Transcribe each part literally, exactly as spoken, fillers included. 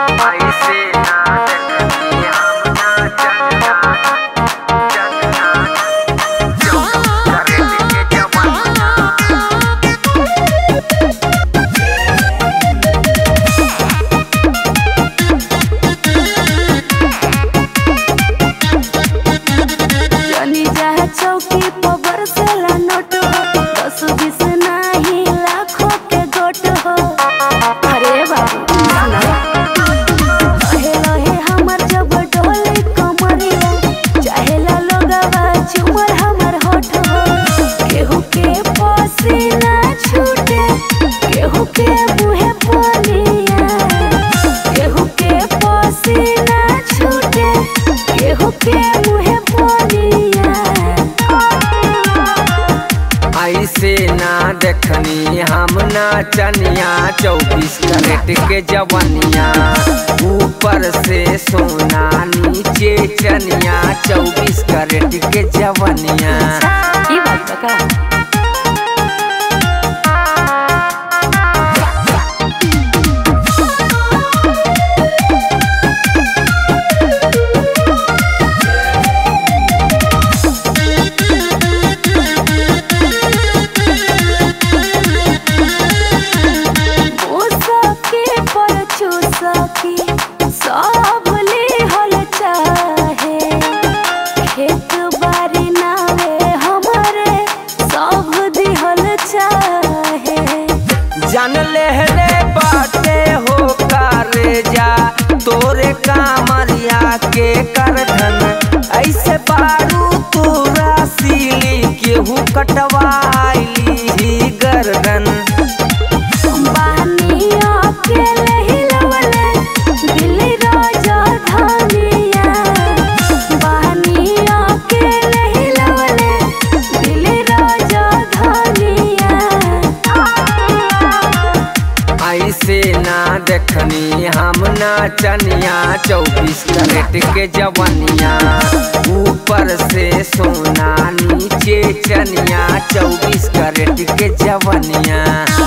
चौकी पर बरसेला नोट हो, दस बीस नहीं लाखों के गोट हो। अरे बाबू लहे लहे हमर जब डोली कमरिया, चाहेला लोगवा चुमर हमर होठ हो। केहू के पसीना छूटे, केहू के मुँहे पनिया, केहू के पसीना छूटे, केहू के मुँहे पनिया। ऐसे ना देखनी हम नाचनिया, चौबीस कैरेट के जवनिया, ऊपर से सोना नीचे चनिया, चौबीस कैरेट के जवनिया। ये बात बता सकी सब लिहल चाहे, खेत बारी नावे हमरे सब दिहल चाहे। जान ले रे बाटे हो करे जा तोरे कामरिया के करधन, ऐसे बारू तोरा सीली केहू कटवाइली ही गर्दन। ऐसे ना देखनी हम नाचनिया, चौबीस कैरेट के जवनिया, ऊपर से सोना नीचे चनिया, चौबीस कैरेट के जवनिया।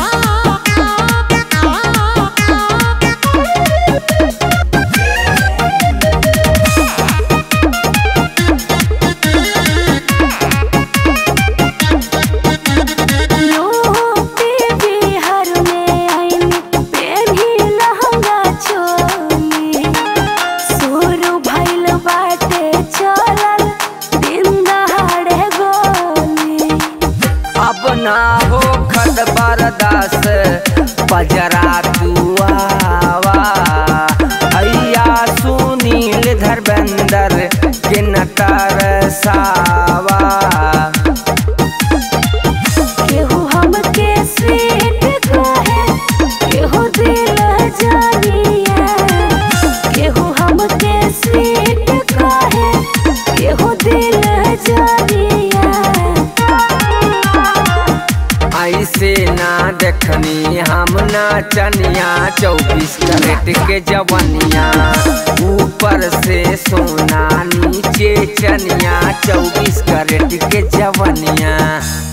अब ना हो खद बरदास बजरा तुआवा, अय्या सुनील धर्मेंद्र के न तरसावा। केहू हमके स्वीट कहे, केहू दिल जानिया, केहू हमके स्वीट कहे, केहू दिल जानिया। ऐसे ना देखनी हम नाचनिया, चौबीस कैरेट के जवनिया, ऊपर से सोना नीचे चनिया, चौबीस कैरेट के जवनिया।